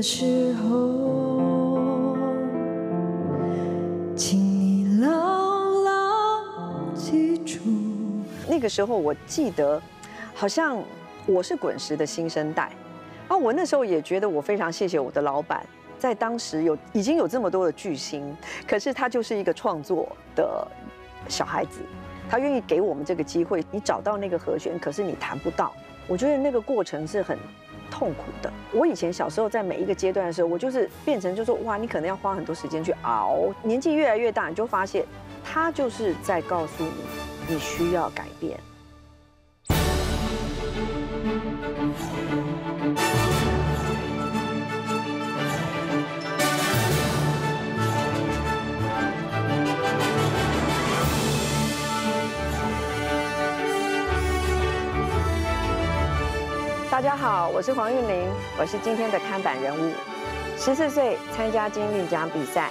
时候，请你牢牢记住。 那个时候我记得，好像我是滚石的新生代，啊，我那时候也觉得我非常谢谢我的老板，在当时已经有这么多的巨星，可是他就是一个创作的小孩子，他愿意给我们这个机会，你找到那个和弦，可是你弹不到，我觉得那个过程是很痛苦的。我以前小时候在每一个阶段的时候，我就是变成就说哇，你可能要花很多时间去熬，年纪越来越大，你就发现他就是在告诉你，你需要改变。大家好，我是黄韵玲，我是今天的看板人物。14岁参加金韵奖比赛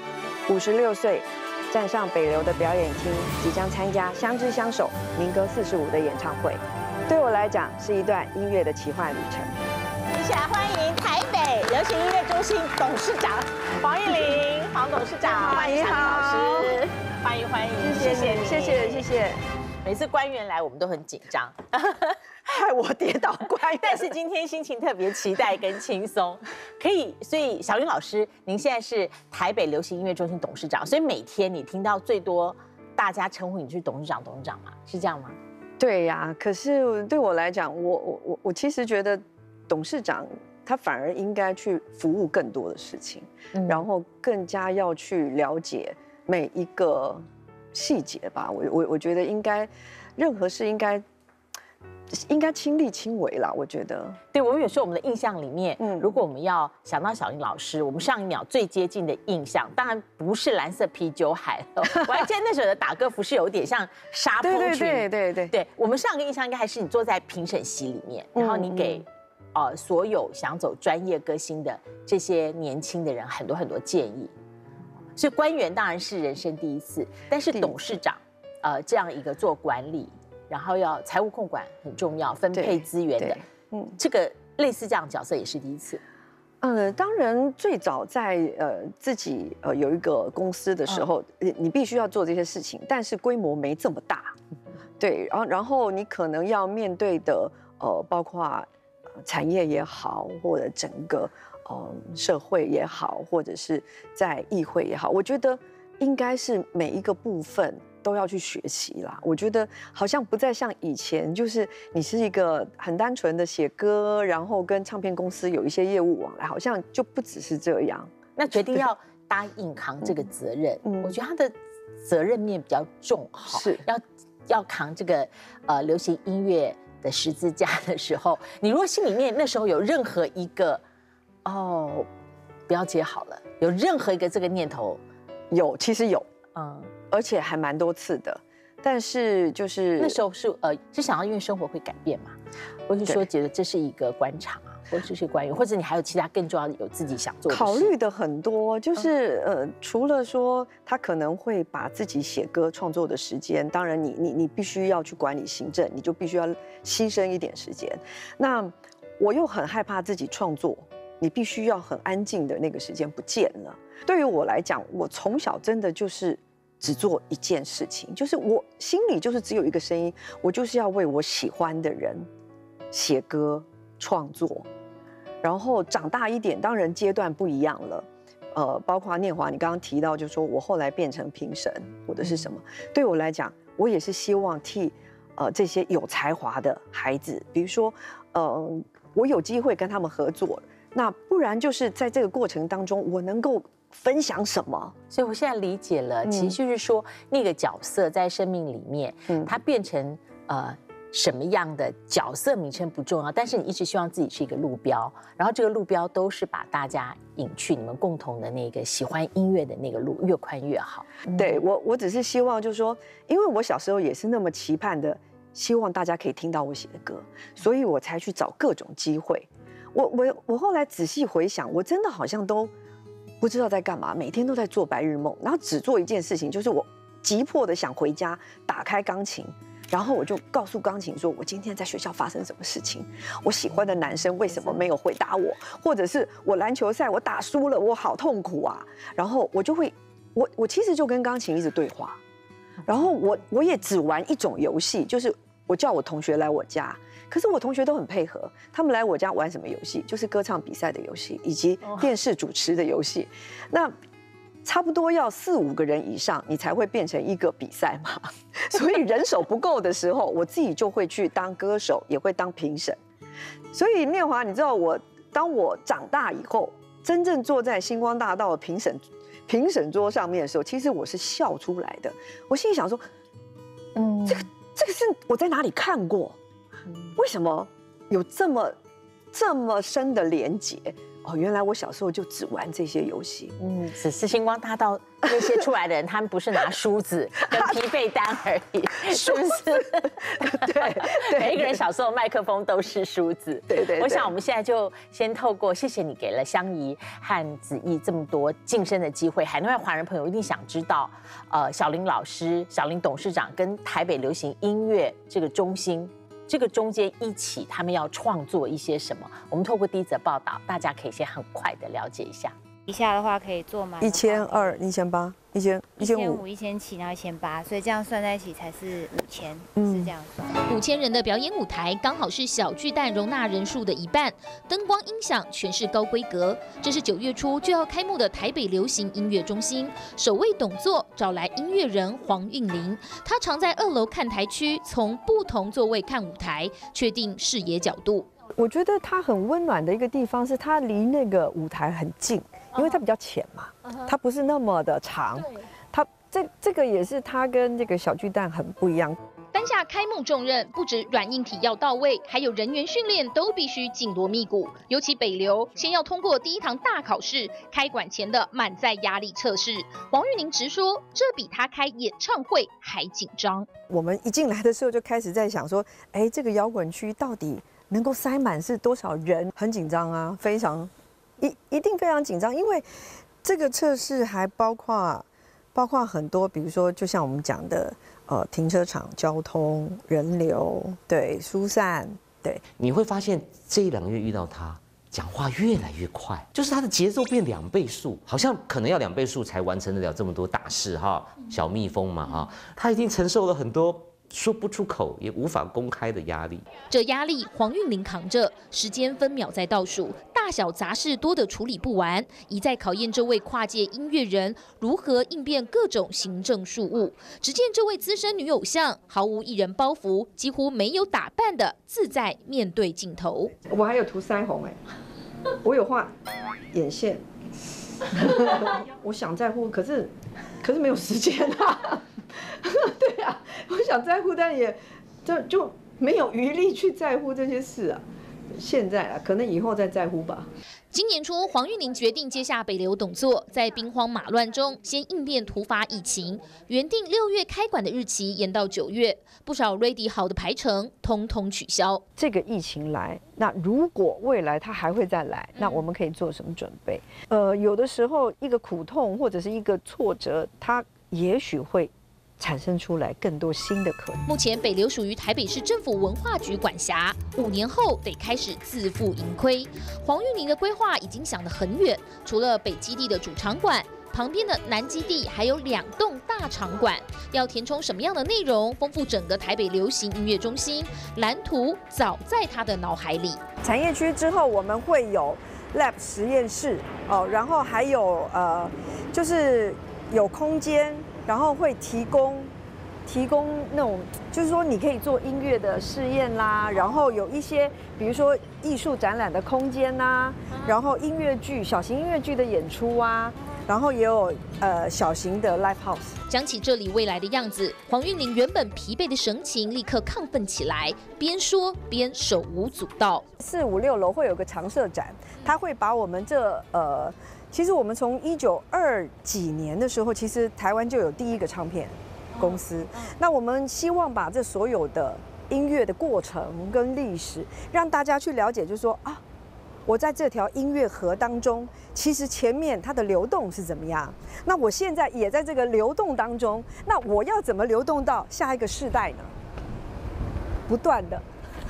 ，56岁站上北流的表演厅，即将参加《相知相守》民歌45的演唱会。对我来讲，是一段音乐的奇幻旅程。 接下来欢迎台北流行音乐中心董事长黄韵玲，黄董事长，欢迎小林老师，欢迎欢迎，谢谢你， 谢谢。 每次官员来，我们都很紧张。 害我跌倒官员， 但是今天心情特别期待跟轻松，可以。所以小云老师，您现在是台北流行音乐中心董事长，所以每天你听到最多大家称呼你是董事长嘛？是这样吗？ 对呀，可是对我来讲，我其实觉得董事长他反而应该去服务更多的事情，然后更加要去了解每一个细节吧。我觉得应该任何事应该亲力亲为啦，我觉得。 对，我们有时候我们的印象里面，如果我们要想到小林老师，我们上一秒最接近的印象，当然不是蓝色啤酒海了。我还记得那时候的打歌服是有点像纱蓬裙。对，我们上个印象应该还是你坐在评审席里面，然后你给所有想走专业歌星的这些年轻的人很多很多建议。所以官员当然是人生第一次，但是董事长这样一个做管理。然后要财务控管很重要，分配资源的，这个类似这样的角色也是第一次。 当然最早在自己有一个公司的时候，你必须要做这些事情，但是规模没这么大，对，然后你可能要面对的包括产业也好，或者整个社会也好，或者是在议会也好，我觉得应该是每一个部分都要去学习啦。我觉得好像不再像以前，就是你是一个很单纯的写歌，然后跟唱片公司有一些业务往来，好像就不只是这样。 那决定要答应扛这个责任，我觉得他的责任面比较重， 是要扛这个流行音乐的十字架的时候，你如果心里面那时候有任何一个不要接好了，有任何一个这个念头， 其实有，而且还蛮多次的，但是就是那时候是想要因为生活会改变嘛，或是说觉得这是一个官场啊，或者是官员，或者你还有其他更重要的有自己想做的事。 考虑的很多，就是除了说他可能会把自己写歌创作的时间，当然你必须要去管理行政，你就必须要牺牲一点时间。那我又很害怕自己创作，你必须要很安静的那个时间不见了。对于我来讲，我从小真的就是只做一件事情，就是我心里就是只有一个声音，我就是要为我喜欢的人写歌创作。然后长大一点，当然阶段不一样了，包括念华，你刚刚提到，就是说我后来变成评审或者是什么，对我来讲，我也是希望替这些有才华的孩子，比如说我有机会跟他们合作，那不然就是在这个过程当中，我能够分享什么？ 所以我现在理解了，其实就是说那个角色在生命里面，它变成什么样的角色名称不重要，但是你一直希望自己是一个路标，然后这个路标都是把大家引去你们共同的那个喜欢音乐的那个路，越宽越好。 对，我只是希望就是说，因为我小时候也是那么期盼的，希望大家可以听到我写的歌，所以我才去找各种机会。我后来仔细回想，我真的好像都不知道在干嘛，每天都在做白日梦，然后只做一件事情，就是我急迫的想回家，打开钢琴， 然后我就告诉钢琴说，我今天在学校发生什么事情，我喜欢的男生为什么没有回答我，或者是我篮球赛我打输了，我好痛苦啊。然后我就会，我其实就跟钢琴一直对话。然后我也只玩一种游戏，就是我叫我同学来我家，可是我同学都很配合，他们来我家玩什么游戏？就是歌唱比赛的游戏，以及电视主持的游戏。那差不多要4、5个人以上，你才会变成一个比赛嘛。所以人手不够的时候，我自己就会去当歌手，也会当评审。所以念华，你知道当我长大以后，真正坐在星光大道的评审桌上面的时候，其实我是笑出来的。我心里想说，这个是我在哪里看过？为什么有这么深的连结？哦，原来我小时候就只玩这些游戏。 只是星光大道那些出来的人，他们不是拿梳子跟皮被单而已，是不是？ 对， 每一个人小时候麦克风都是梳子。 对。 我想我们现在就先透过，谢谢你给了香怡和子毅这么多晋升的机会。海内外华人朋友一定想知道，小林老师、小林董事长跟台北流行音乐这个中心。这个中间一起，他们要创作一些什么？我们透过第一则报道，大家可以先很快的了解一下。 以下的话可以做满 1200、1800、1500、 1700，然后1800，所以这样算在一起才是5000，是这样算。 5000人的表演舞台刚好是小巨蛋容纳人数的一半，灯光音响全是高规格。这是9月初就要开幕的台北流行音乐中心，首位董座找来音乐人黄韵玲，她常在2楼看台区，从不同座位看舞台，确定视野角度。 我觉得它很温暖的一个地方是它离那个舞台很近。因为它比较浅嘛，它不是那么的长，它这个也是它跟这个小巨蛋很不一样。 担下开幕重任，不止软硬体要到位，还有人员训练都必须紧锣密鼓。尤其北流，先要通过第一堂大考试，开馆前的满载压力测试。黄韵玲直说，这比他开演唱会还紧张。 我们一进来的时候就开始在想说，哎，这个摇滚区到底能够塞满是多少人？很紧张啊，非常。一定非常紧张，因为这个测试还包括很多，比如说就像我们讲的，停车场、交通、人流，对，疏散，对。 你会发现这1、2个月遇到他，讲话越来越快，就是他的节奏变2倍速，好像可能要2倍速才完成得了这么多大事哈，小蜜蜂嘛哈，他已经承受了很多。说不出口也无法公开的压力， 这压力黄韵玲扛着，时间分秒在倒数，大小杂事多得处理不完，一再考验这位跨界音乐人如何应变各种行政事务。只见这位资深女偶像毫无艺人包袱，几乎没有打扮的自在面对镜头。 我还有涂腮红我有画眼线，我想在乎，可是没有时间啊。对啊，我想在乎，但也就没有余力去在乎这些事啊。现在啊，可能以后再在乎吧。 今年初，黄韵玲决定接下北流董座，在兵荒马乱中先应变突发疫情，原定6月开馆的日期延到9月，不少 ready 好的排程通通取消。 这个疫情来，那如果未来它还会再来，那我们可以做什么准备？有的时候一个苦痛或者是一个挫折，它也许会产生出来更多新的可能。 目前北流属于台北市政府文化局管辖，5年后得开始自负盈亏。黄韵玲的规划已经想得很远，除了北基地的主场馆，旁边的南基地还有2栋大场馆，要填充什么样的内容，丰富整个台北流行音乐中心，蓝图早在他的脑海里。 产业区之后，我们会有 lab 实验室然后还有就是有空间。然后会提供那种，就是说你可以做音乐的试验啦，然后有一些比如说艺术展览的空间呐，然后音乐剧、小型音乐剧的演出啊，然后也有小型的 live house。 讲起这里未来的样子，黄韵玲原本疲惫的神情立刻亢奋起来，边说边手舞足蹈。 4、5、6楼会有个常设展，它会把我们其实我们从1920几年的时候，其实台湾就有第一个唱片公司。那我们希望把这所有的音乐的过程跟历史，让大家去了解，就是说啊，我在这条音乐河当中，其实前面它的流动是怎么样？那我现在也在这个流动当中，那我要怎么流动到下一个世代呢？ 不断的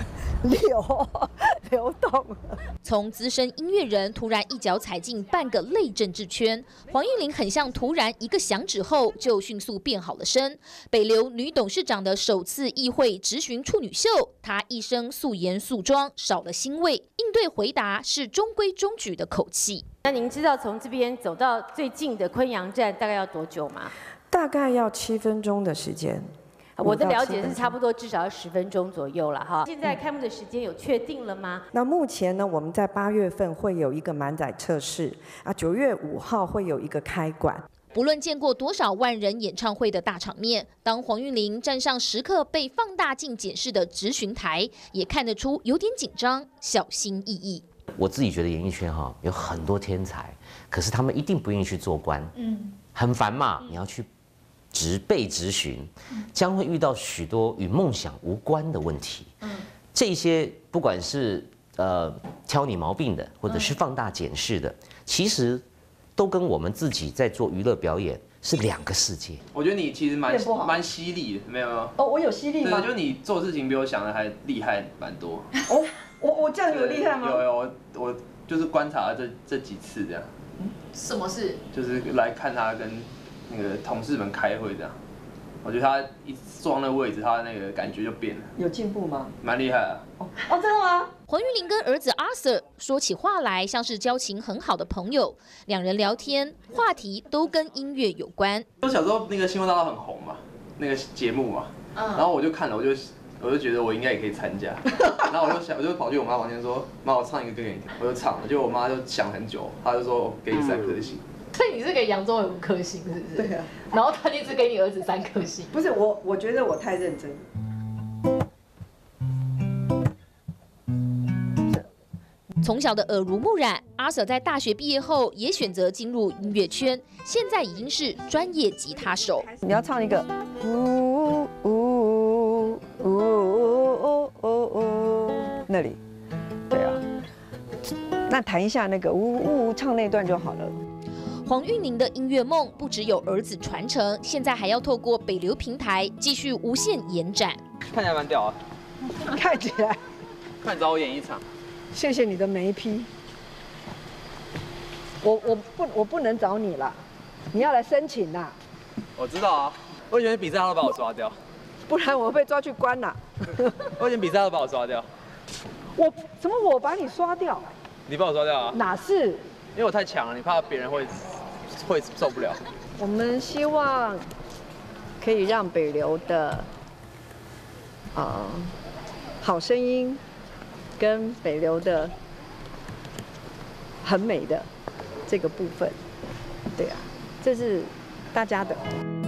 流动。 从资深音乐人突然一脚踩进半个类政治圈，黄韵玲很像突然一个响指后就迅速变好了身。北流女董事长的首次议会质询处女秀，她一生素颜素妆，少了腥味，应对回答是中规中矩的口气。 那您知道从这边走到最近的昆阳站大概要多久吗？ 大概要7分钟的时间。 我的了解是差不多至少要10分钟左右了哈。现在开幕的时间有确定了吗？ 那目前呢，我们在8月份会有一个满载测试啊，9月5号会有一个开馆。 不论见过多少万人演唱会的大场面，当黄韵玲站上时刻被放大镜检视的质询台，也看得出有点紧张，小心翼翼。 我自己觉得演艺圈哈有很多天才，可是他们一定不愿意去做官，很烦嘛，你要去被质询，将会遇到许多与梦想无关的问题。这些不管是挑你毛病的，或者是放大检视的，其实都跟我们自己在做娱乐表演是2个世界。 我觉得你其实蛮犀利的，没有？ 哦，我有犀利吗？ 对，就你做事情比我想的还厉害蛮多。 哦，我这样有厉害吗？ 有，我就是观察这几次这样。 什么事？ 就是来看他跟那个同事们开会这样，我觉得他一坐那个位置，他的那个感觉就变了。 有进步吗？ 蛮厉害啊！ 哦，真的吗？ 黄韵玲跟儿子 Arthur 说起话来像是交情很好的朋友，两人聊天话题都跟音乐有关。 我小时候那个星光大道很红嘛，那个节目嘛，然后我就看了，我就觉得我应该也可以参加，然后我就跑去我妈房间说：“妈，我唱一个歌给你听。”我就唱了，结果我妈就想很久，她就说：“我给你3颗星。” 所以你是给杨宗纬5颗星，是不是？ 对啊。 然后他就只给你儿子3颗星。 不是我觉得我太认真。 从小的耳濡目染，阿 Sir 在大学毕业后也选择进入音乐圈，现在已经是专业吉他手。 你要唱一个呜呜呜呜呜那里，对啊。那弹一下那个呜呜唱那段就好了。 黄韵玲的音乐梦不只有儿子传承，现在还要透过北流平台继续无限延展。 看起来蛮屌啊！ 看起来。 快找我演一场。 谢谢你的眉批。我不能找你了，你要来申请呐。 我知道啊，我以前比赛他都把我刷掉， 不然我会被抓去关呐。 我以前比赛他都把我刷掉。 怎么我把你刷掉？ 你把我刷掉啊？ 哪是？ 因为我太强了，你怕别人会受不了。 我们希望可以让北流的好声音跟北流的很美的这个部分，对啊，这是大家的。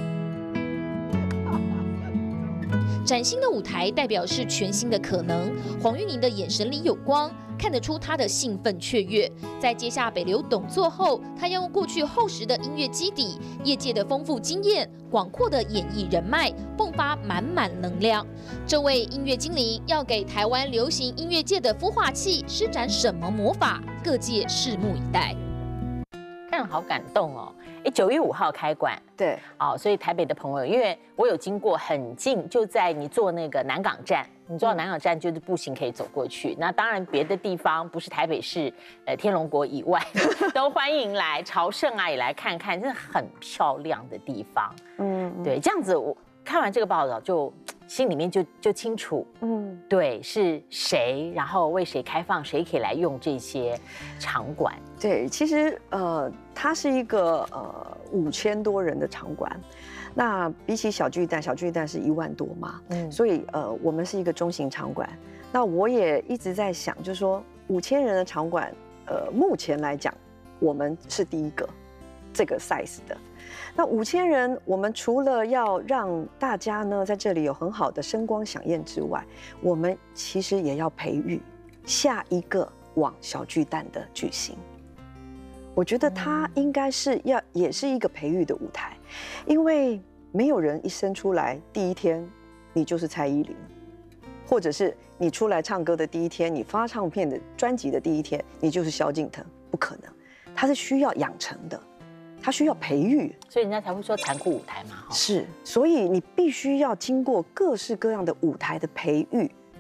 崭新的舞台代表是全新的可能。黄韵玲的眼神里有光，看得出她的兴奋雀跃。在接下北流董座后，她要用过去厚实的音乐基底、业界的丰富经验、广阔的演艺人脉，迸发满满能量。这位音乐精灵要给台湾流行音乐界的孵化器施展什么魔法？各界拭目以待。 看了好感动哦！9月5号开馆， 对， 所以台北的朋友，因为我有经过很近，就在你坐那个南港站，你坐到南港站就是步行可以走过去。那当然别的地方不是台北市、天龙国以外，都欢迎来朝圣啊，也来看看，真的很漂亮的地方。对，这样子我看完这个报道就心里面就清楚，对，是谁，然后为谁开放，谁可以来用这些场馆。 对，其实它是一个5000多人的场馆，那比起小巨蛋是1万多嘛，所以我们是一个中型场馆。那我也一直在想，就是说5000人的场馆，目前来讲，我们是第一个这个 size 的。那5000人，我们除了要让大家呢在这里有很好的声光响应之外，我们其实也要培育下一个往小巨蛋的巨星。我觉得它应该是也是一个培育的舞台，因为没有人一生出来第一天你就是蔡依林，或者是你出来唱歌的第一天，你发唱片的专辑的第一天，你就是萧敬腾，不可能，它是需要养成的。它需要培育， 所以人家才会说残酷舞台嘛。 是，所以你必须要经过各式各样的舞台的培育，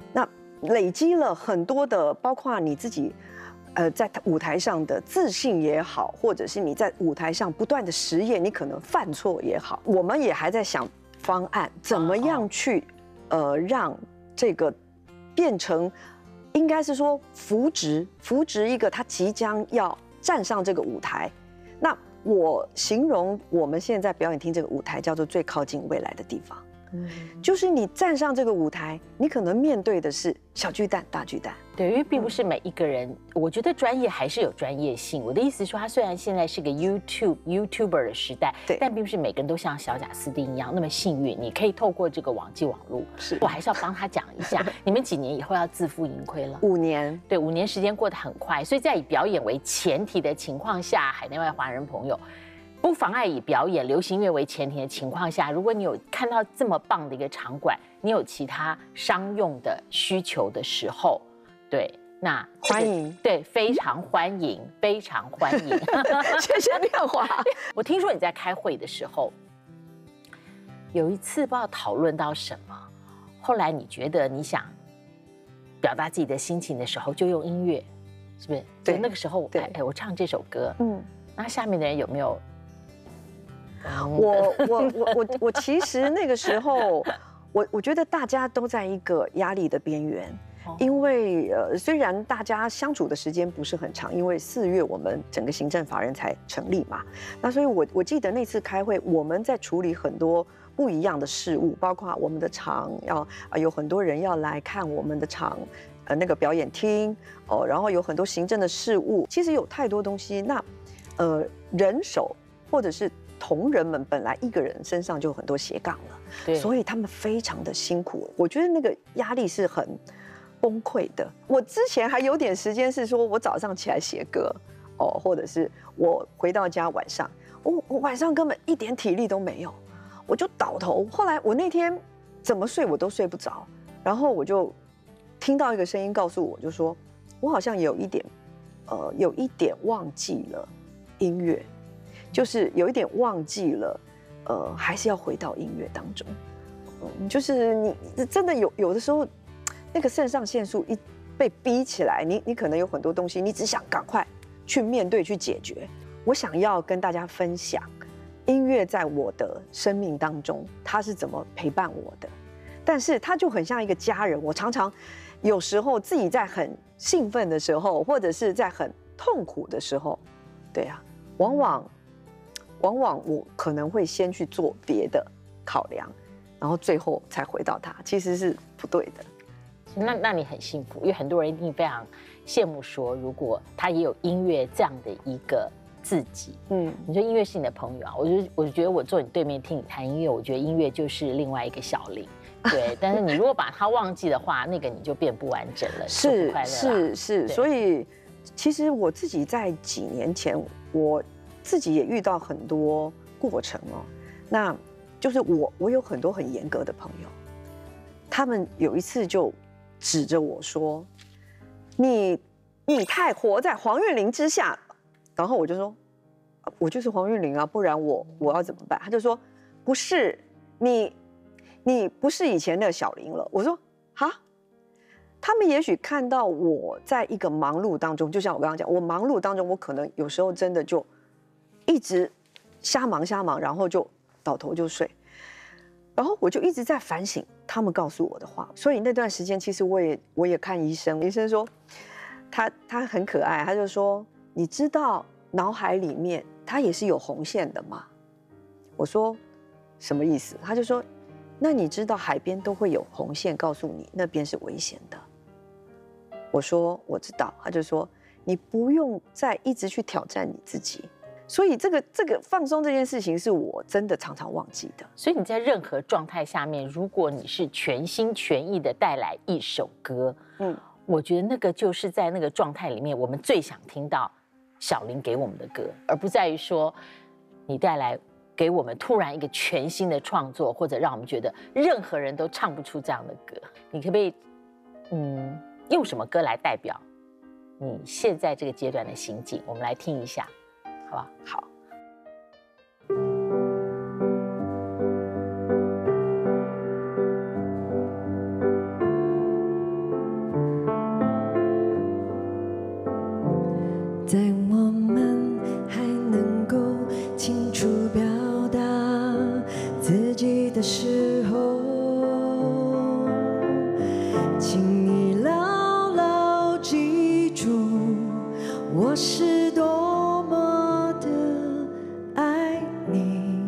那累积了很多的，包括你自己，在舞台上的自信也好，或者是你在舞台上不断的实验，你可能犯错也好，我们也还在想方案，怎么样去，让这个变成，应该是说扶植一个他即将要站上这个舞台。那我形容我们现在表演厅这个舞台叫做最靠近未来的地方。就是你站上这个舞台，你可能面对的是小巨蛋、大巨蛋。 对，因为并不是每一个人，我觉得专业还是有专业性。我的意思是说，他虽然现在是个 YouTuber 的时代， 对， 但并不是每个人都像小贾斯汀一样那么幸运，你可以透过这个网际网路。 是， 我还是要帮他讲一下，你们几年以后要自负盈亏了 ？5年。 对，5年时间过得很快，所以在以表演为前提的情况下，海内外华人朋友。不妨碍以表演流行音乐为前提的情况下，如果你有看到这么棒的一个场馆，你有其他商用的需求的时候，对，那欢迎， 对，非常欢迎，非常欢迎。 谢谢亮华。 我听说你在开会的时候，有一次不知道讨论到什么，后来你觉得你想表达自己的心情的时候，就用音乐，是不是？ 对， 那个时候，哎，我唱这首歌，那下面的人有没有？ 我其实那个时候，我觉得大家都在一个压力的边缘，因为虽然大家相处的时间不是很长，因为4月我们整个行政法人才成立嘛，那所以我记得那次开会，我们在处理很多不一样的事物，包括我们的场要有很多人要来看我们的场，那个表演厅哦，然后有很多行政的事务，其实有太多东西，那人手或者是同仁们本来一个人身上就有很多斜杠了，所以他们非常的辛苦。我觉得那个压力是很崩溃的。我之前还有点时间是说，我早上起来写歌，或者是我回到家晚上，我晚上根本一点体力都没有，我就倒头。后来我那天怎么睡我都睡不着，然后我就听到一个声音告诉我，就说我好像有一点忘记了音乐。就是有一点忘记了，还是要回到音乐当中。就是你真的有的时候，那个肾上腺素一被逼起来，你可能有很多东西，你只想赶快去面对去解决。我想要跟大家分享，音乐在我的生命当中，它是怎么陪伴我的。但是它就很像一个家人，我常常有时候自己在很兴奋的时候，或者是在很痛苦的时候，对啊，往往我可能会先去做别的考量，然后最后才回到它，其实是不对的。 那你很幸福，因为很多人一定非常羡慕说，如果他也有音乐这样的一个自己，你说音乐是你的朋友啊，我就觉得我坐你对面听你弹音乐，我觉得音乐就是另外一个小林，对。但是你如果把它忘记的话，那个你就变不完整了， 是，所以其实我自己在几年前我。自己也遇到很多过程哦，那就是我有很多很严格的朋友，他们有一次就指着我说：“你太活在黄韵玲之下。”然后我就说：“我就是黄韵玲啊，不然我要怎么办？”他就说：“不是你不是以前的小林了。”我说：“哈。”他们也许看到我在一个忙碌当中，就像我刚刚讲，我忙碌当中，我可能有时候真的就。一直瞎忙，然后就倒头就睡，然后我就一直在反省他们告诉我的话。所以那段时间，其实我也看医生，医生说他很可爱，他就说你知道脑海里面它也是有红线的吗？我说什么意思？他就说那你知道海边都会有红线告诉你那边是危险的。我说我知道，他就说你不用再一直去挑战你自己。所以这个放松这件事情是我真的常常忘记的。 所以你在任何状态下面，如果你是全心全意的带来一首歌，我觉得那个就是在那个状态里面，我们最想听到小林给我们的歌，而不在于说你带来给我们突然一个全新的创作，或者让我们觉得任何人都唱不出这样的歌。你可不可以，用什么歌来代表你现在这个阶段的心境？我们来听一下。好吧，好。 在我们还能够清楚表达自己的时候，请你牢牢记住，我是多么的爱你。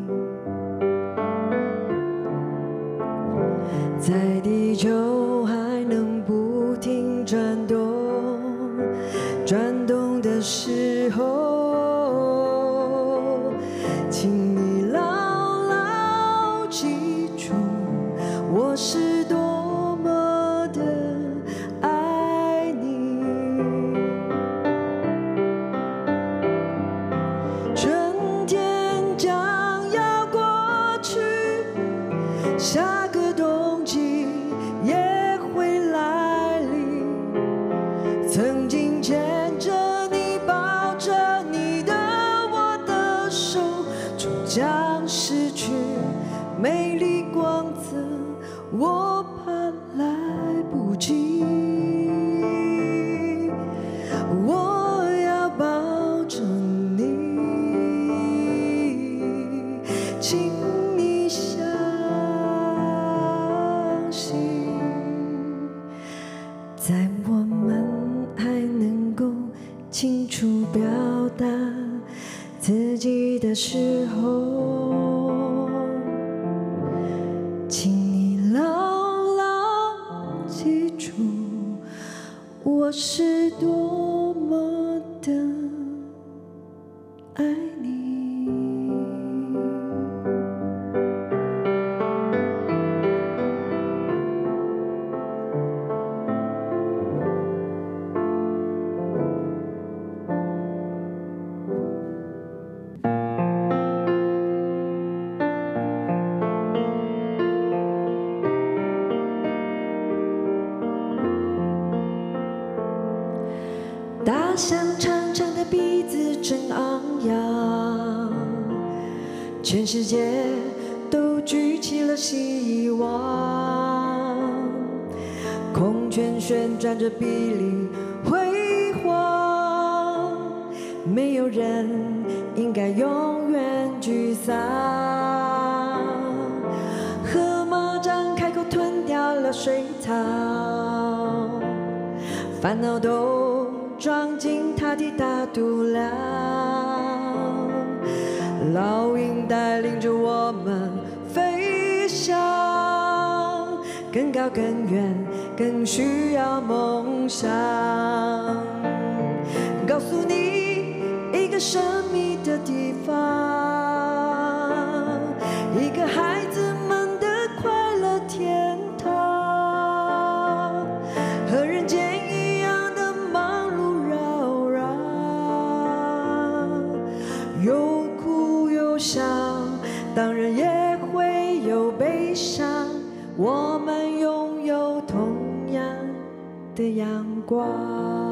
在地球还能不停转动的时候，请你牢牢记住，我是多么的爱你。春天将要过去，下个冬季也会来临。曾经牵着你，抱着你的我的手，终将失去美丽光泽，我怕来不及。我要抱着你，请你相信，在我们还能够清楚表达自己的时候，请你牢牢记住，我是多么的爱你。大象长长的鼻子真昂扬，全世界都举起了希望。空圈旋转着比例辉煌，没有人应该永远沮丧。河马张开口吞掉了水草，烦恼都装进它的大肚量。老鹰带领着我们飞翔，更高更远，更需要梦想。告诉你一个神秘的地方，一个孩子们的快乐天堂，和人间一样的忙碌扰攘，有哭有笑，当然也会有悲伤。我们拥有同样的阳光。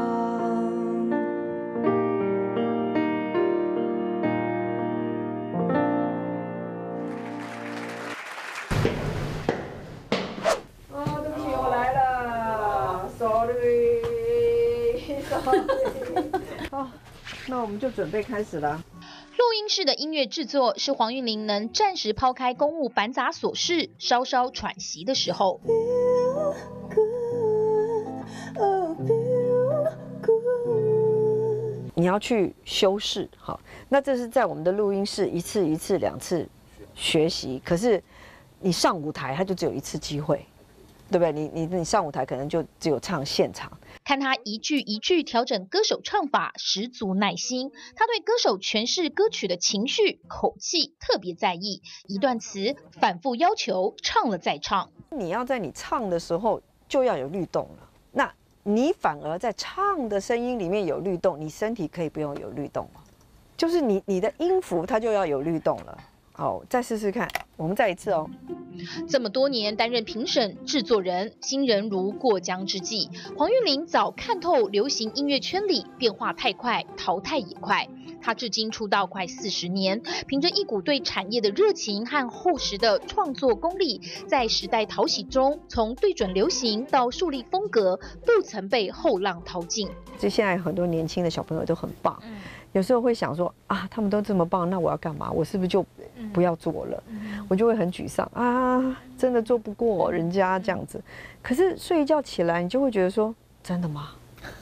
好，那我们就准备开始了。 录音室的音乐制作是黄韵玲能暂时抛开公务繁杂琐事，稍稍喘息的时候。 你要去修饰，好，那这是在我们的录音室一次一次两次学习，可是你上舞台它就只有一次机会。对不对？你上舞台可能就只有唱现场。 看他一句一句调整歌手唱法，十足耐心。他对歌手诠释歌曲的情绪、口气特别在意，一段词反复要求唱了再唱。 你要在你唱的时候就要有律动了，那你反而在唱的声音里面有律动，你身体可以不用有律动吗？就是你的音符它就要有律动了。好，再试试看，我们再一次哦。 这么多年担任评审、制作人，新人如过江之鲫。黄韵玲早看透流行音乐圈里变化太快，淘汰也快。 他至今出道快40年，凭着一股对产业的热情和厚实的创作功力，在时代淘洗中，从对准流行到树立风格，不曾被后浪淘尽。 就现在很多年轻的小朋友都很棒，有时候会想说啊，他们都这么棒，那我要干嘛？我是不是就不要做了？我就会很沮丧啊，真的做不过人家这样子。可是睡一觉起来，你就会觉得说，真的吗？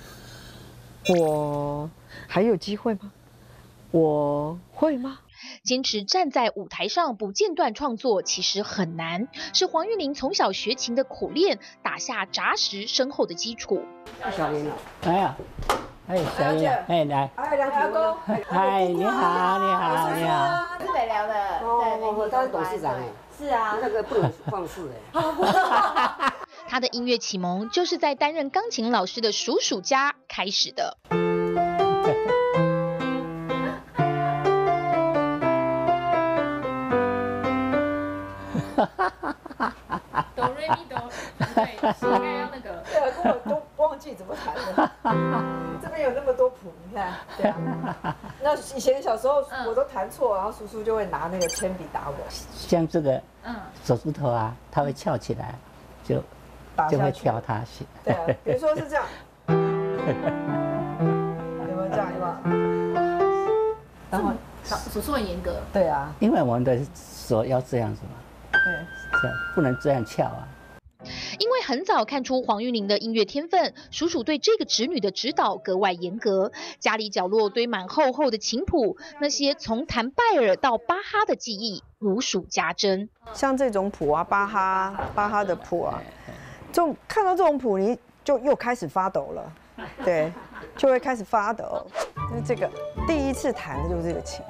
我还有机会吗？我会吗？ 坚持站在舞台上不间断创作其实很难，是黄韵玲从小学琴的苦练打下扎实深厚的基础。 小林，哎呀，哎，小林，哎，来，哎，梁公，嗨，你好，你好，你好， 是北寮的， 我当董事长哎， 是啊， 那个不能放肆哎。 他的音乐启蒙就是在担任钢琴老师的叔叔家开始的。 哆瑞咪哆，对，应该要那个。 对啊，跟我都忘记怎么弹了。这边有那么多谱，你看，对啊。那以前小时候我都弹错，然后叔叔就会拿那个铅笔打我。 像这个，手指头啊，它会翘起来，就会挑它写。 对啊，比如说是这样，有没有这样？有没有？然后手术很严格。 对啊， 因为我们的手要这样子嘛。对，这样不能这样翘啊。 因为很早看出黄韵玲的音乐天分，叔叔对这个侄女的指导格外严格。家里角落堆满厚厚的琴谱，那些从弹拜尔到巴哈的记忆如数家珍。 像这种谱啊，巴哈的谱啊，看到这种谱，你就又开始发抖了，对，就会开始发抖。那这个第一次弹的就是这个琴。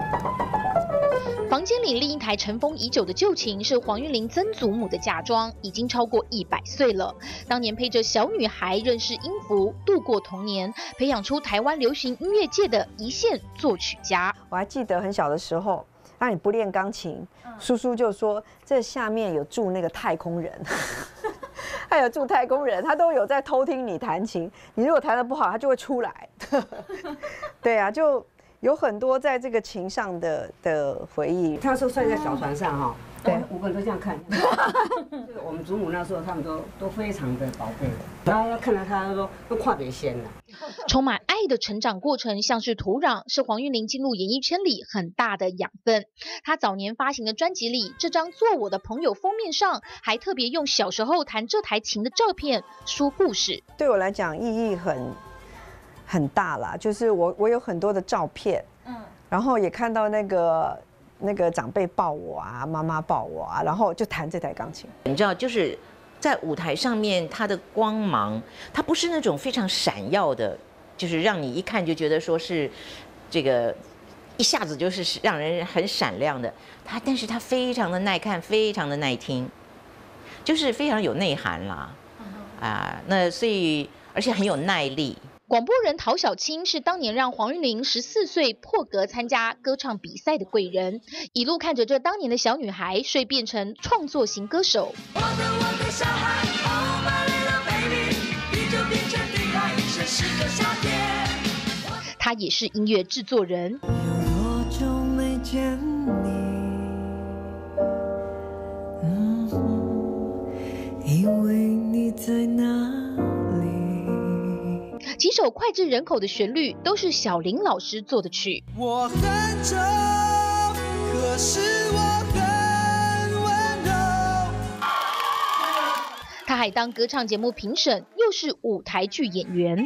房间里另一台尘封已久的旧琴是黄韵玲曾祖母的嫁妆，已经超过100岁了。当年陪着小女孩认识音符，度过童年，培养出台湾流行音乐界的一线作曲家。 我还记得很小的时候，那你不练钢琴，叔叔就说这下面有住那个太空人，还有住太空人，他都有在偷听你弹琴。你如果弹得不好，他就会出来。对啊，就有很多在这个琴上的回忆。 他说睡在小船上哈，对，5个人都这样看。就是我们祖母那时候，他们都非常的宝贝，然后看到他说都跨别仙了。 充满爱的成长过程像是土壤，是黄韵玲进入演艺圈里很大的养分。她早年发行的专辑里，这张《做我的朋友》封面上还特别用小时候弹这台琴的照片说故事。 对我来讲意义很大啦，就是我有很多的照片，然后也看到那个长辈抱我啊，妈妈抱我啊，然后就弹这台钢琴。 你知道，就是在舞台上面，它的光芒，它不是那种非常闪耀的，就是让你一看就觉得说是这个一下子就是让人很闪亮的。但是它非常的耐看，非常的耐听，就是非常有内涵啦，那所以而且很有耐力。 广播人陶小青是当年让黄韵玲14岁破格参加歌唱比赛的贵人，一路看着这当年的小女孩蜕变成创作型歌手。我的小孩 Oh my little baby， 你就变成对他一生是个夏天。她也是音乐制作人。 有多久没见你？以为你在哪？ 几首脍炙人口的旋律都是小林老师做的曲。 我很丑，可是我很温柔。 他还当歌唱节目评审，又是舞台剧演员。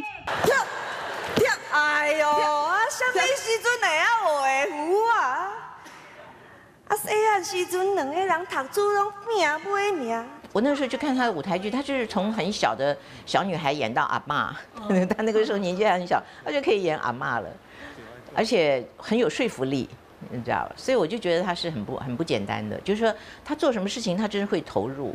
哎呦，什么时阵会学舞啊？细汉时阵2个人读书拢拼买命。 我那时候就看她的舞台剧，她就是从很小的小女孩演到阿嬷，她那个时候年纪还很小，她就可以演阿嬷了，而且很有说服力，你知道，所以我就觉得她是很不简单的，就是说她做什么事情她真的会投入。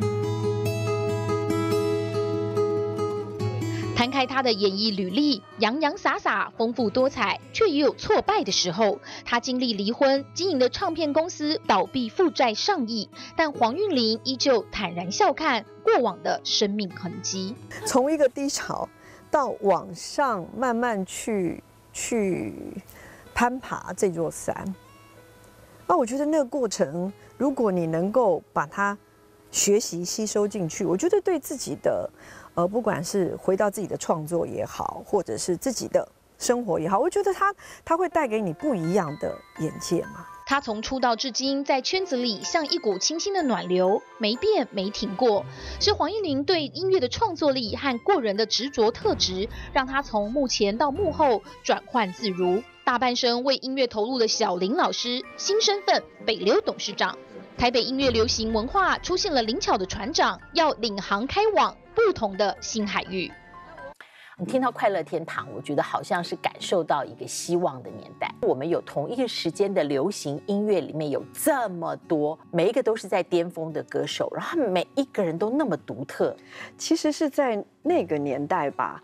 摊开他的演艺履历，洋洋洒洒，丰富多彩，却也有挫败的时候。他经历离婚，经营的唱片公司倒闭，负债上亿，但黄韵玲依旧坦然笑看过往的生命痕迹。 从一个低潮到往上慢慢去攀爬这座山。那我觉得那个过程，如果你能够把它学习吸收进去，我觉得对自己的，不管是回到自己的创作也好，或者是自己的生活也好，我觉得它会带给你不一样的眼界嘛。 他从出道至今，在圈子里像一股清新的暖流，没变没停过。是黄韵玲对音乐的创作力和过人的执着特质，让他从幕前到幕后转换自如。大半生为音乐投入的小林老师，新身份北流董事长。台北音乐流行文化出现了灵巧的船长，要领航开往不同的新海域。 你听到快乐天堂，我觉得好像是感受到一个希望的年代。我们有同一个时间的流行音乐里面有这么多，每一个都是在巅峰的歌手，然后每一个人都那么独特。 其实是在那个年代吧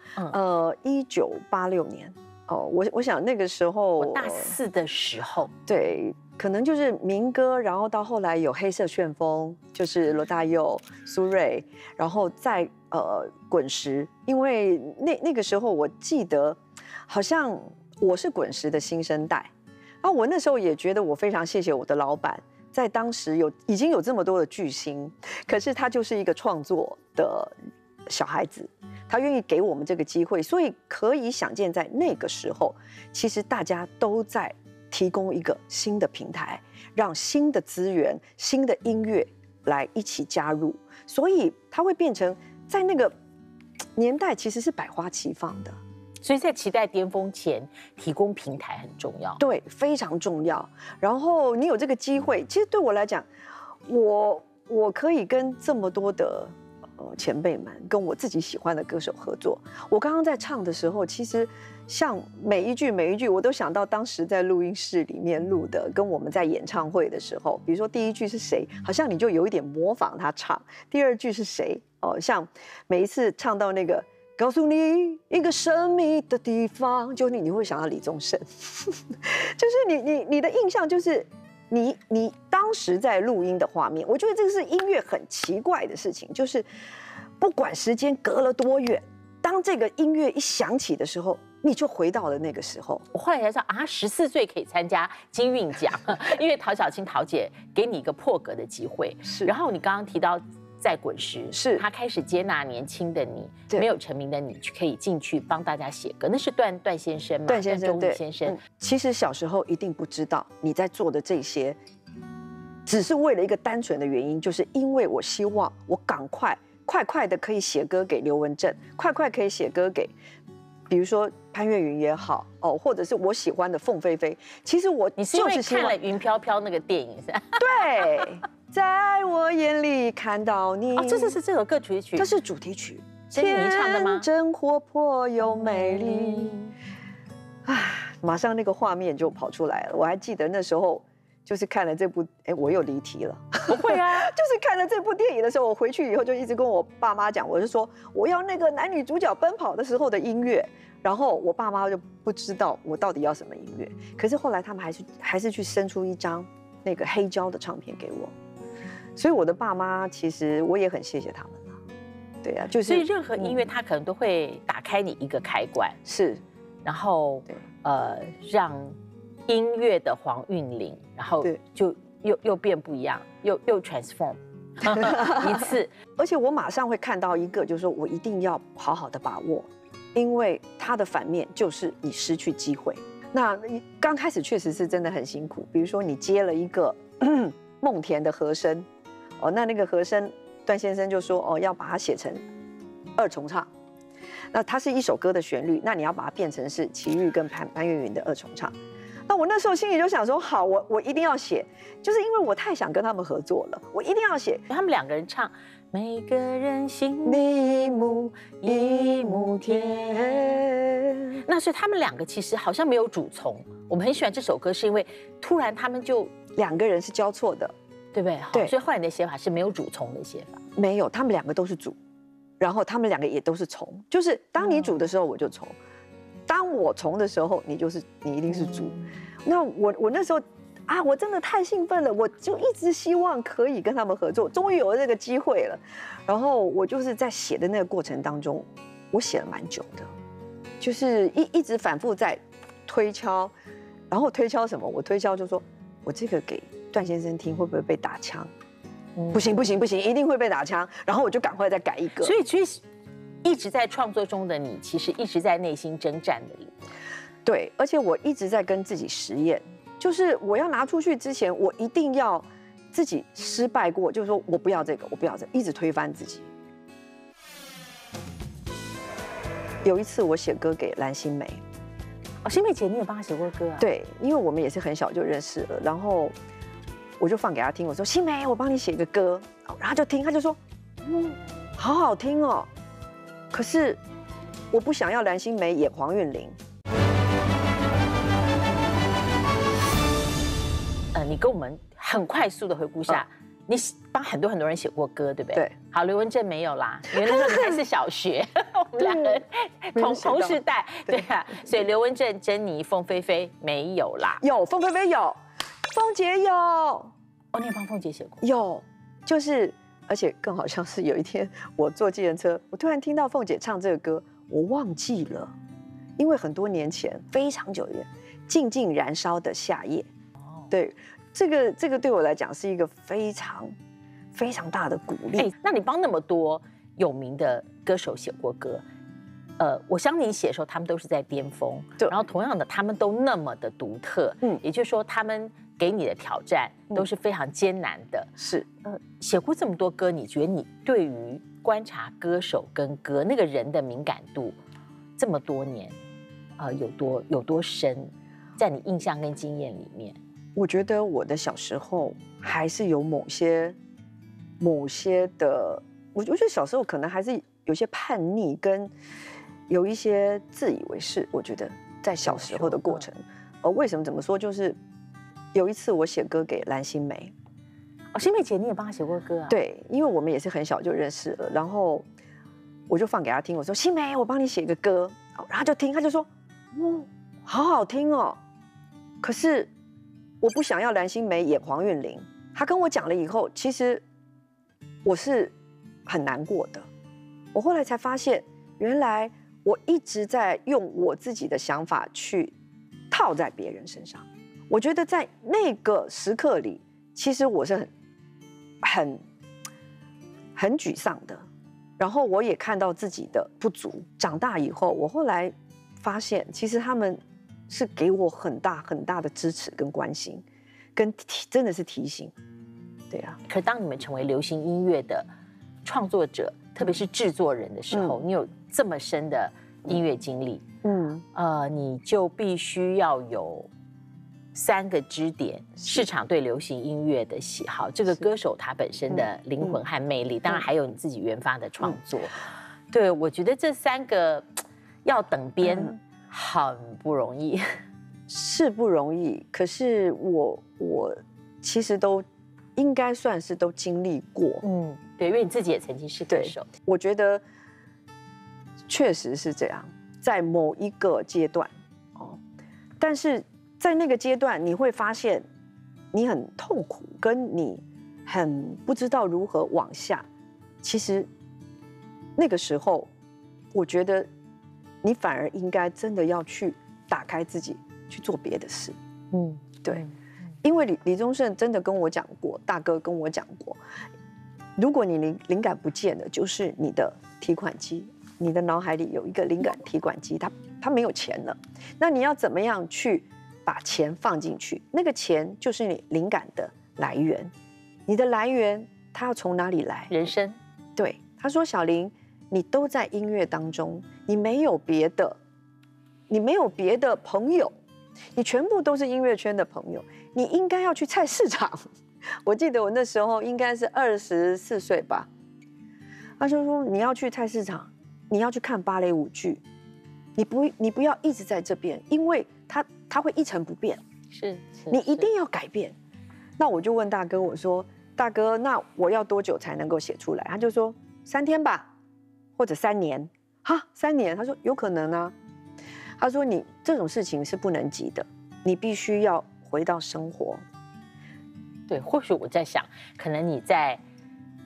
，1986年哦，我想那个时候我大4的时候， 对。可能就是民歌，然后到后来有黑色旋风，就是罗大佑、苏芮，然后再滚石，因为那个时候我记得，好像我是滚石的新生代，啊，我那时候也觉得我非常谢谢我的老板，在当时已经有这么多的巨星，可是他就是一个创作的小孩子，他愿意给我们这个机会，所以可以想见，在那个时候，其实大家都在提供一个新的平台，让新的资源、新的音乐来一起加入，所以它会变成在那个年代其实是百花齐放的。 所以在期待巅峰前，提供平台很重要， 对，非常重要。然后你有这个机会，其实对我来讲，我可以跟这么多的前辈们，跟我自己喜欢的歌手合作。我刚刚在唱的时候，其实像每一句，我都想到当时在录音室里面录的，跟我们在演唱会的时候，比如说第一句是谁，好像你就有一点模仿他唱；第二句是谁，像每一次唱到那个告诉你一个神秘的地方，就你会想到李宗盛，就是你的印象就是你当时在录音的画面，我觉得这个是音乐很奇怪的事情，就是不管时间隔了多远，当这个音乐一响起的时候，你就回到了那个时候。 我后来才知道啊，14岁可以参加金韵奖，因为陶晓清陶姐给你一个破格的机会。 是， 然后你刚刚提到在滚石， 是他开始接纳年轻的你，没有成名的你，可以进去帮大家写歌。那是段先生嘛？ 段先生， 段中宇先生。 其实小时候一定不知道你在做的这些，只是为了一个单纯的原因，就是因为我希望我赶快的可以写歌给刘文正，快可以写歌给，比如说潘越云也好，或者是我喜欢的凤飞飞。其实你是因为看了《云飘飘》那个电影是吧？ 对，在我眼里看到你。 哦，这是这首歌主题曲， 这是主题曲。 是你唱的吗？ 真活泼又美丽。马上那个画面就跑出来了。我还记得那时候就是看了这部，我又离题了。 不会啊， 就是看了这部电影的时候，我回去以后就一直跟我爸妈讲，我是说我要那个男女主角奔跑的时候的音乐。然后我爸妈就不知道我到底要什么音乐。可是后来他们还是去生出一张那个黑胶的唱片给我。所以我的爸妈其实我也很谢谢他们了。对啊，就是所以任何音乐它可能都会打开你一个开关， 是， 然后让音乐的黄韵玲，然后就又变不一样，又 transform 一次。 而且我马上会看到一个，就是说我一定要好好的把握，因为它的反面就是你失去机会。那你刚开始确实是真的很辛苦，比如说你接了一个梦田的和声，那个和声段先生就说要把它写成2重唱。那它是一首歌的旋律，那你要把它变成是齐豫跟潘越云的2重唱。那我那时候心里就想说，好，我一定要写，就是因为我太想跟他们合作了，我一定要写。 他们2个人唱每个人心里一亩田，那所以他们2个其实好像没有主从。我们很喜欢这首歌，是因为突然他们就 2个人是交错的， 对不对？ 对， 所以后来你的写法是没有主从的写法。 没有，他们2个都是主，然后他们2个也都是从，就是当你主的时候我就从，当我从的时候你一定是主。那我那时候我真的太兴奋了，我就一直希望可以跟他们合作，终于有了这个机会了。然后我就是在写的那个过程当中，我写了蛮久的，就是一直反复在推敲然后推敲什么？我推敲就说，我这个给段先生听会不会被打枪？不行，一定会被打枪。然后我就赶快再改一个。 所以其实一直在创作中的你，其实一直在内心征战的。 对，而且我一直在跟自己实验，就是我要拿出去之前，我一定要自己失败过，就是说我不要这个，我不要这个，一直推翻自己。有一次我写歌给蓝心湄， 心湄姐你也帮她写过歌啊？ 对，因为我们也是很小就认识了，然后我就放给她听，我说心湄，我帮你写个歌，然后她就听，她就说，好好听哦，可是我不想要蓝心湄演黄韵玲。 你跟我们很快速的回顾一下，你帮很多人写过歌，对不对？ 对。 好，刘文正没有啦，因为那时候你还是小学，我们两个同世代，对啊，所以刘文正、珍妮、凤飞飞没有啦。 有，凤飞飞有，凤姐有。 哦，你也帮凤姐写过？ 有，就是，而且更好像是有一天我坐计程车，我突然听到凤姐唱这个歌，我忘记了，因为很多年前，非常久远，静静燃烧的夏夜。对，这个对我来讲是一个非常大的鼓励。 那你帮那么多有名的歌手写过歌，我相信你写的时候，他们都是在巅峰，然后同样的，他们都那么的独特，也就是说，他们给你的挑战都是非常艰难的。 是， 写过这么多歌，你觉得你对于观察歌手跟歌那个人的敏感度，这么多年，有多深，在你印象跟经验里面？ 我觉得我的小时候还是有某些的，我觉得小时候可能还是有些叛逆，跟有一些自以为是。我觉得在小时候的过程，为什么怎么说？就是有一次我写歌给蓝心湄， 心湄姐你也帮她写过歌啊？ 对，因为我们也是很小就认识了，然后我就放给她听，我说心湄，我帮你写个歌，然后她就听，她就说，好好听哦，可是我不想要蓝心湄演黄韵玲。她跟我讲了以后，其实我是很难过的。我后来才发现，原来我一直在用我自己的想法去套在别人身上。我觉得在那个时刻里，其实我是很沮丧的。然后我也看到自己的不足。长大以后，我后来发现，其实他们是给我很大的支持跟关心，跟真的是提醒。对啊。 可当你们成为流行音乐的创作者，特别是制作人的时候，你有这么深的音乐经历，你就必须要有3个支点：市场对流行音乐的喜好，这个歌手他本身的灵魂和魅力，当然还有你自己研发的创作。对，我觉得这3个要等边很不容易， 是不容易。可是我其实都应该算是都经历过。 对，因为你自己也曾经是歌手。 我觉得确实是这样，在某一个阶段但是在那个阶段，你会发现你很痛苦，跟你很不知道如何往下。其实那个时候，我觉得你反而应该真的要去打开自己，去做别的事。对，因为李宗盛真的跟我讲过，大哥跟我讲过，如果你灵感不见了，就是你的提款机，你的脑海里有一个灵感提款机，它没有钱了，那你要怎么样去把钱放进去？那个钱就是你灵感的来源，你的来源它要从哪里来？ 人生。 对，他说小林，你都在音乐当中，你没有别的朋友，你全部都是音乐圈的朋友，你应该要去菜市场。我记得我那时候应该是24岁吧，他就说你要去菜市场，你要去看芭蕾舞剧，你不要一直在这边，因为它会一成不变，你一定要改变。那我就问大哥，我说大哥，那我要多久才能够写出来？他就说3天吧，或者3年。哈，3年？他说有可能啊。他说你这种事情是不能急的，你必须要回到生活。 对，或许我在想，可能你在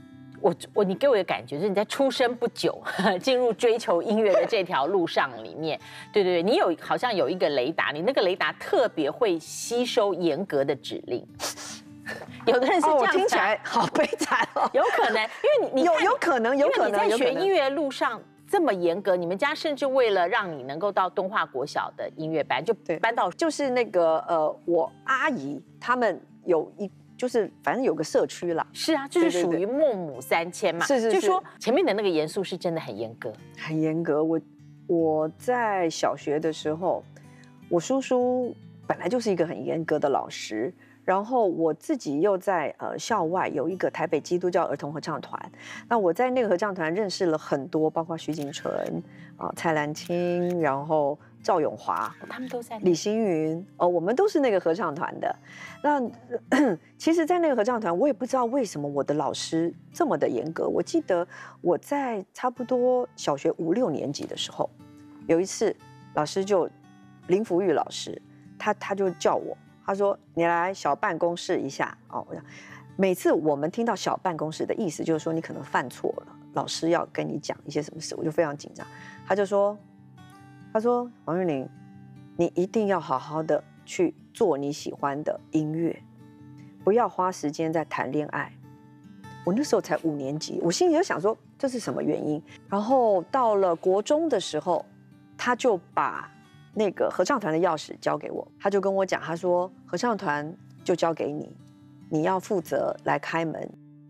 你给我的感觉就是你在出生不久进入追求音乐的这条路上里面，对，你好像有一个雷达，你那个雷达特别会吸收严格的指令。有的人是这样， 我听起来好悲惨哦。 有可能，因为你有可能，因为你在学音乐的路上这么严格，你们家甚至为了让你能够到东华国小的音乐班，就搬到就是那个我阿姨他们有就是反正有个社区啦。 是啊，就是属于孟母3000嘛。 是。 就说前面的那个严肃是真的很严格， 很严格。我在小学的时候，我叔叔本来就是一个很严格的老师。然后我自己又在校外有一个台北基督教儿童合唱团，那我在那个合唱团认识了很多，包括徐锦纯蔡澜清，然后赵咏华， 他们都在李星云我们都是那个合唱团的。那其实，在那个合唱团，我也不知道为什么我的老师这么的严格。我记得我在差不多小学5、6年级的时候，有一次老师就林福玉老师，他就叫我。他说：“你来小办公室一下哦。”每次我们听到小办公室的意思，就是说你可能犯错了，老师要跟你讲一些什么事，我就非常紧张。他说王韵玲，你一定要好好的去做你喜欢的音乐，不要花时间在谈恋爱。我那时候才5年级，我心里就想说这是什么原因。然后到了国中的时候，他就把那个合唱团的钥匙交给我，他就跟我讲，他说合唱团就交给你，你要负责来开门。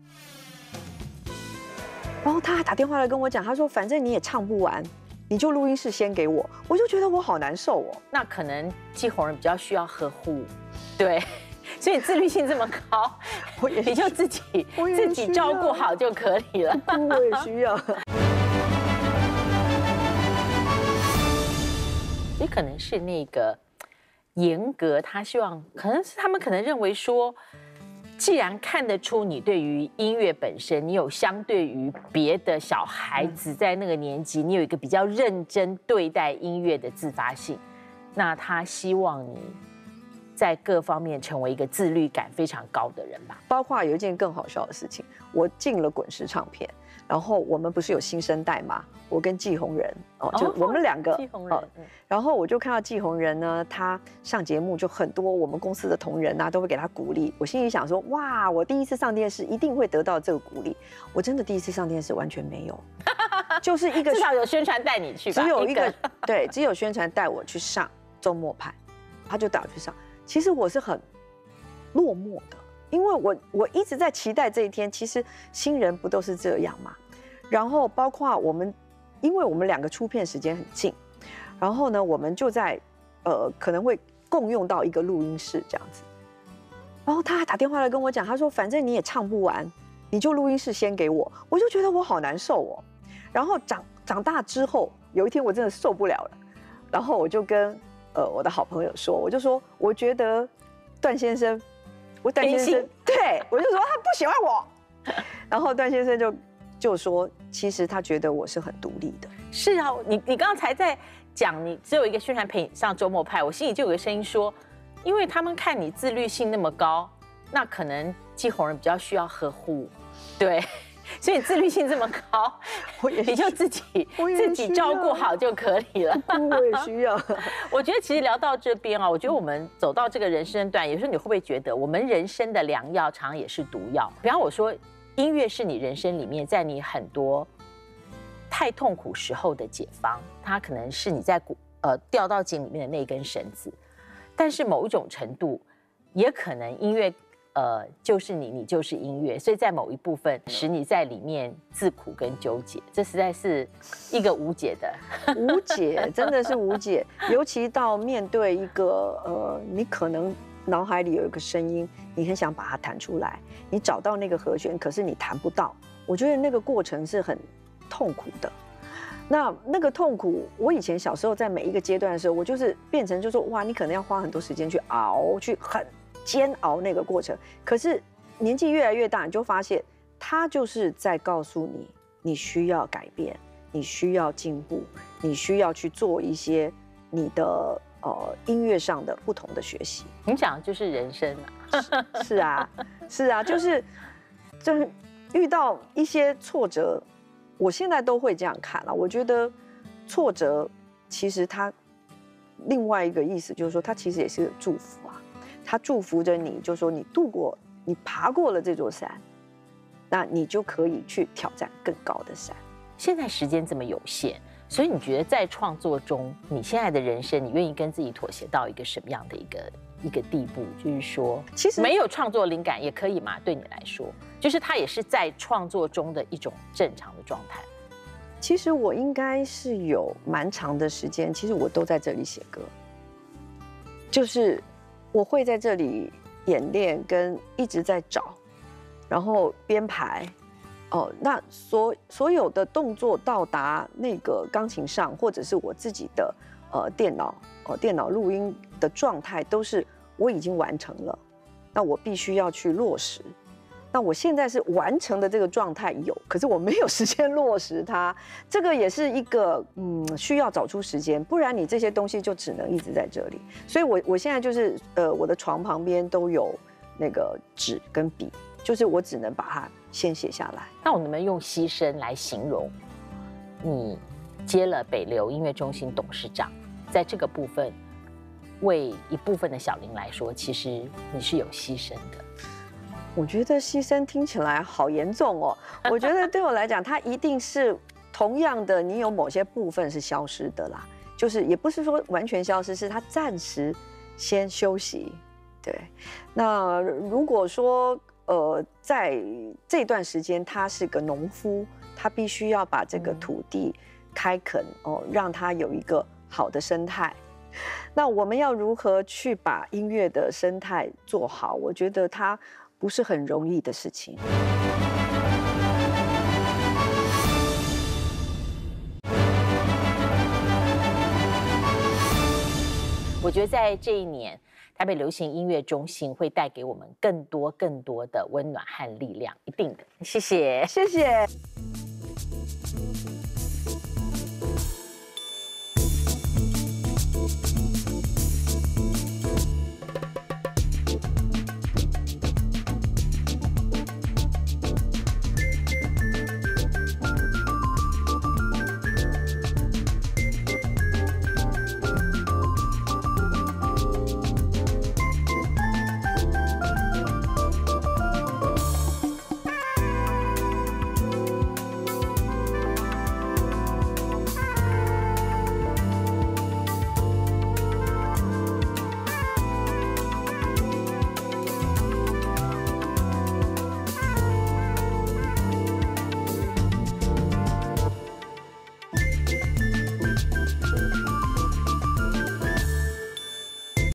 然后他还打电话来跟我讲，他说反正你也唱不完，你就录音室先给我。我就觉得我好难受哦。 那可能季红人比较需要呵护，对，所以自律性这么高，你就自己照顾好就可以了。 我也需要。 也可能是那个严格，他希望可能是他们可能认为说，既然看得出你对于音乐本身，你有相对于别的小孩子在那个年纪，你有一个比较认真对待音乐的自发性，那他希望你在各方面成为一个自律感非常高的人吧。 包括有一件更好笑的事情，我进了滚石唱片，然后我们不是有新生代嘛，我跟季红人就我们2个，然后我就看到季红人呢，他上节目就很多我们公司的同仁啊都会给他鼓励，我心里想说，哇，我第一次上电视一定会得到这个鼓励。我真的第一次上电视完全没有，就是一个至少有宣传带你去吧， 只有一个对，只有宣传带我去上周末派，他就带我去上。其实我是很落寞的，因为我一直在期待这一天。其实新人不都是这样吗？然后包括我们，因为我们2个出片时间很近，然后呢，我们就在可能会共用到一个录音室这样子。然后他还打电话来跟我讲，他说反正你也唱不完，你就录音室先给我。我就觉得我好难受哦。然后长大之后，有一天我真的受不了了，然后我就跟我的好朋友说，我就说我觉得段先生，对，我就说他不喜欢我。然后段先生就说，其实他觉得我是很独立的。 是啊，你刚才在讲，你只有一个宣传陪你上周末派，我心里就有个声音说，因为他们看你自律性那么高，那可能季红人比较需要呵护，对，所以自律性这么高，你就自己照顾好就可以了。 我也需要。 我觉得其实聊到这边啊，我觉得我们走到这个人生段，有时候你会不会觉得，我们人生的良药常常也是毒药？比方我说，音乐是你人生里面，在你很多太痛苦时候的解方，它可能是你在掉到井里面的那根绳子，但是某一种程度，也可能音乐就是你就是音乐，所以在某一部分使你在里面自苦跟纠结，这实在是一个无解的无解，真的是无解。尤其到面对一个你可能脑海里有一个声音，你很想把它弹出来，你找到那个和弦，可是你弹不到。我觉得那个过程是很痛苦的。那个痛苦，我以前小时候在每一个阶段的时候，我就是变成就说，哇，你可能要花很多时间去熬，去很煎熬那个过程。可是年纪越来越大，你就发现，它就是在告诉你，你需要改变，你需要进步，你需要去做一些你的音乐上的不同的学习。 你讲的就是人生啊。 是啊，就是遇到一些挫折，我现在都会这样看了。我觉得挫折其实它另外一个意思就是说，它其实也是个祝福啊，它祝福着你，就是说你爬过了这座山，那你就可以去挑战更高的山。 现在时间这么有限，所以你觉得在创作中，你现在的人生，你愿意跟自己妥协到一个什么样的一个地步？就是说， 其实没有创作灵感也可以嘛？对你来说，就是它也是在创作中的一种正常的状态。 其实我应该是有蛮长的时间，其实我都在这里写歌，就是我会在这里演练，跟一直在找，然后编排。那所有的动作到达那个钢琴上，或者是我自己的电脑录音的状态，都是我已经完成了，那我必须要去落实。那我现在是完成的这个状态有，可是我没有时间落实它，这个也是一个需要找出时间，不然你这些东西就只能一直在这里。所以我现在就是我的床旁边都有那个纸跟笔，就是我只能把它先写下来。 那我能不能用牺牲来形容你接了北流音乐中心董事长，在这个部分为一部分的小林来说，其实你是有牺牲的？ 我觉得牺牲听起来好严重哦。我觉得对我来讲，它一定是同样的，你有某些部分是消失的啦，就是也不是说完全消失，是它暂时先休息。对，那如果说在这段时间他是个农夫，他必须要把这个土地开垦让它有一个好的生态。那我们要如何去把音乐的生态做好？我觉得它不是很容易的事情。 我觉得在这一年，台北流行音乐中心会带给我们更多的温暖和力量，一定的。谢谢， 谢谢。